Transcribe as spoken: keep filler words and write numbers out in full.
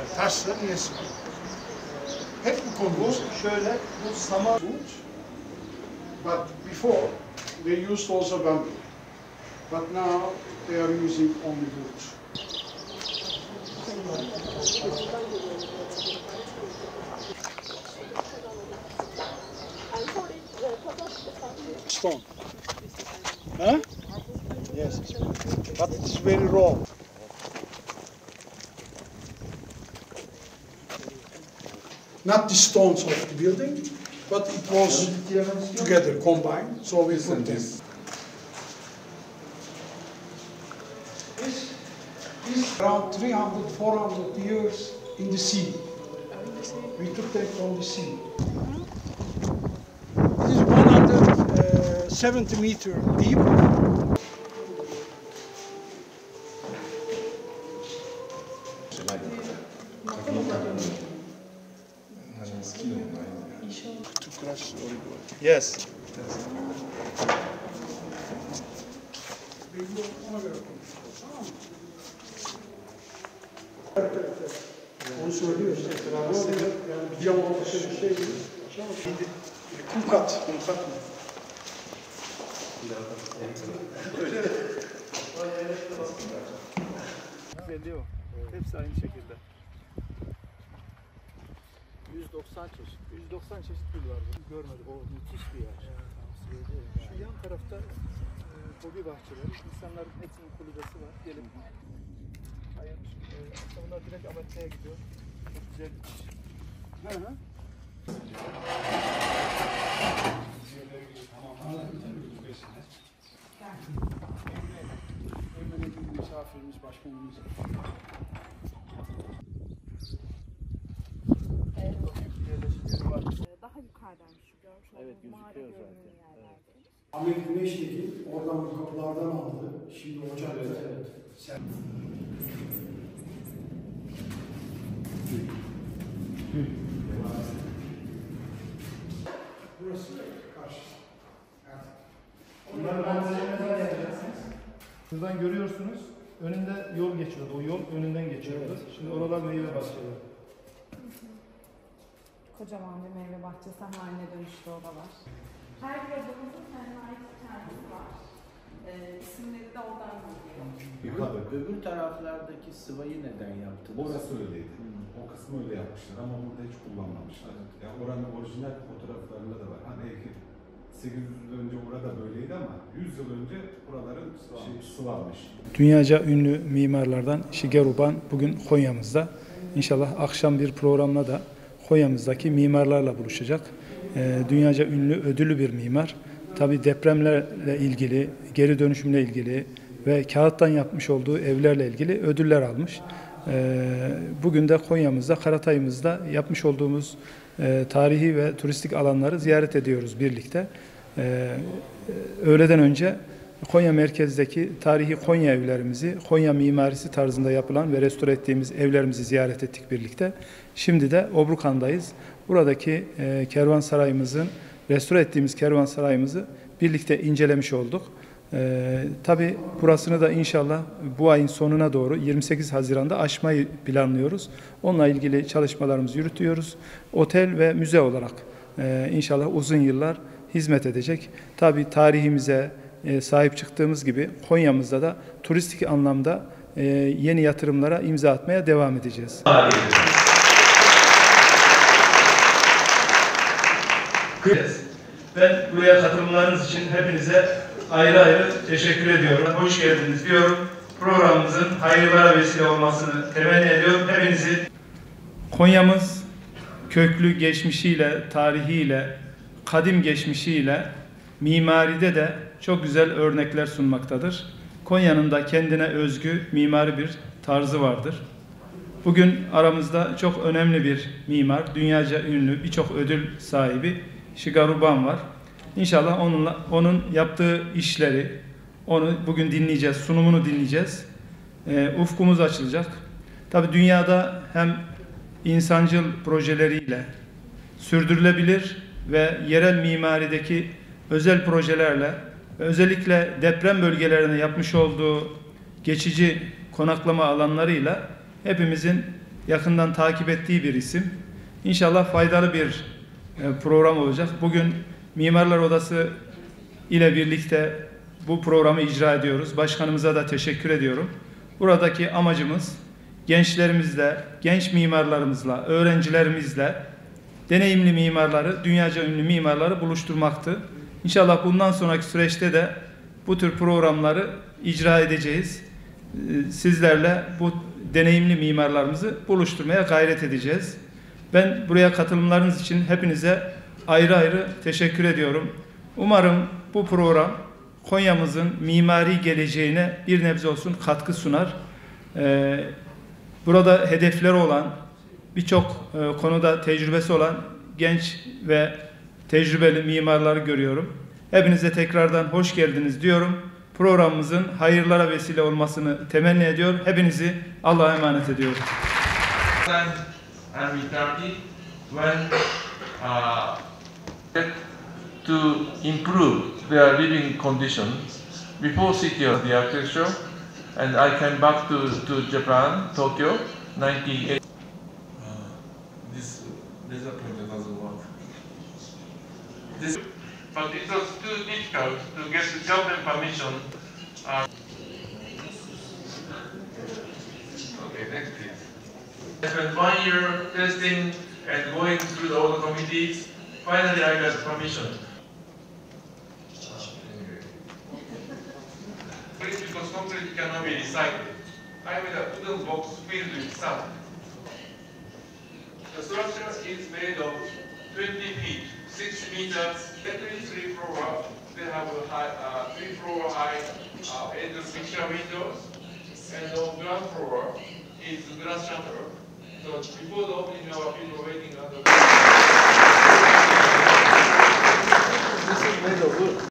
taşla niye sıkıyor? Hep bu konu. Şöyle, bu saman. But before they used also bamboo. But now they are using only wood. Stone. Huh? Yes. But it's very raw. Not the stones of the building, but it was together, combined. So we put this. This is around three hundred, four hundred years in the sea. We took them from the sea. It is one hundred seventy meter deep. To crush olive oil. Yes. Onu söylüyor işte. Yani bir cam olması bir şey değil. Kum kat, kum kat mı? Belli o. Hepsi aynı şekilde. yüz doksan çeşit. yüz doksan çeşit gül var burada. Görmedik. O müthiş bir yer. Şu yan tarafta e, hobi bahçeleri. İnsanların hepsinin kulübesi var. Gelip hayır. E, aslında bunlar direkt Amatya'ya gidiyor. Çok güzel bir iş. Hı hı. Misafirimiz, başkanımız. Daha yukarıdan şu görmüş Evet, olduğunuz gözüküyor mağara zaten. görünümlü yerlerdeymiş. Ahmet Güneş'teki oradan bu kapılardan aldı. Şimdi ocakta. Evet, evet. Sen... Burası karşı. Evet. Bunları malzemelerden yapacaksınız. Şuradan görüyorsunuz. Önünde yol geçiyordu. O yol önünden geçiyordu. Evet. Şimdi oralar meyve bahçeleri. Kocaman bir meyve bahçesi haline dönüştü oralar. Her bir odamızın kendine ait hikayesi var. Ee, isimleri de oradan geliyor. Yukarı. Öbür taraflardaki sıvayı neden yaptınız? Orası öyleydi. Hmm. O kısmı öyle yapmışlar ama burada hiç kullanmamışlar. Yani oranın orijinal fotoğraflarında da var. Hani belki sekiz yüz yıl önce burada böyleydi ama yüz yıl önce buraların şey, sıvanmış. Dünyaca ünlü mimarlardan Shigeru Ban bugün Konya'mızda. İnşallah akşam bir programla da Konya'mızdaki mimarlarla buluşacak. Ee, dünyaca ünlü, ödüllü bir mimar. Tabii depremlerle ilgili, geri dönüşümle ilgili ve kağıttan yapmış olduğu evlerle ilgili ödüller almış. Ee, bugün de Konya'mızda, Karatay'ımızda yapmış olduğumuz e, tarihi ve turistik alanları ziyaret ediyoruz birlikte. Ee, öğleden önce Konya merkezdeki tarihi Konya evlerimizi, Konya mimarisi tarzında yapılan ve restore ettiğimiz evlerimizi ziyaret ettik birlikte. Şimdi de Obrukan'dayız. Buradaki e, kervansarayımızın, restore ettiğimiz kervansarayımızı birlikte incelemiş olduk. E, tabii burasını da inşallah bu ayın sonuna doğru yirmi sekiz Haziran'da açmayı planlıyoruz. Onunla ilgili çalışmalarımızı yürütüyoruz. Otel ve müze olarak e, inşallah uzun yıllar hizmet edecek. Tabii tarihimize e, sahip çıktığımız gibi Konya'mızda da turistik anlamda e, yeni yatırımlara imza atmaya devam edeceğiz. Ben buraya katılımlarınız için hepinize ayrı ayrı teşekkür ediyorum. Hoş geldiniz diyorum. Programımızın hayırlara vesile olmasını temenni ediyorum. Hepinizi Konya'mız köklü geçmişiyle, tarihiyle, kadim geçmişiyle mimaride de çok güzel örnekler sunmaktadır. Konya'nın da kendine özgü mimari bir tarzı vardır. Bugün aramızda çok önemli bir mimar, dünyaca ünlü, birçok ödül sahibi Shigeru Ban var. İnşallah onunla, onun yaptığı işleri, onu bugün dinleyeceğiz, sunumunu dinleyeceğiz. E, ufkumuz açılacak. Tabii dünyada hem insancıl projeleriyle, sürdürülebilir ve yerel mimarideki özel projelerle, özellikle deprem bölgelerine yapmış olduğu geçici konaklama alanlarıyla hepimizin yakından takip ettiği bir isim. İnşallah faydalı bir program olacak. Bugün Mimarlar Odası ile birlikte bu programı icra ediyoruz. Başkanımıza da teşekkür ediyorum. Buradaki amacımız gençlerimizle, genç mimarlarımızla, öğrencilerimizle deneyimli mimarları, dünyaca ünlü mimarları buluşturmaktı. İnşallah bundan sonraki süreçte de bu tür programları icra edeceğiz. Sizlerle bu deneyimli mimarlarımızı buluşturmaya gayret edeceğiz. Ben buraya katılımlarınız için hepinize ayrı ayrı teşekkür ediyorum. Umarım bu program Konya'mızın mimari geleceğine bir nebze olsun katkı sunar. Ee, burada hedefleri olan, birçok e, konuda tecrübesi olan genç ve tecrübeli mimarları görüyorum. Hepinize tekrardan hoş geldiniz diyorum. Programımızın hayırlara vesile olmasını temenni ediyor. Hepinizi Allah'a emanet ediyorum. And we target when uh, to improve their living condition before city of the architecture, and I came back to, to Japan, Tokyo, ninety-eight. Uh, this laser pointer doesn't work. This, but it was too difficult to get the government permission. Uh, okay, next please. I spent one year testing and going through all the committees. Finally, I got permission. Because concrete cannot be recycled. I made a wooden box filled with sand. The structure is made of twenty feet, six meters, every three floor. They have a high, uh, three floor high uh, end picture windows, and on ground floor is glass shutter. So before the opening, our people waiting on the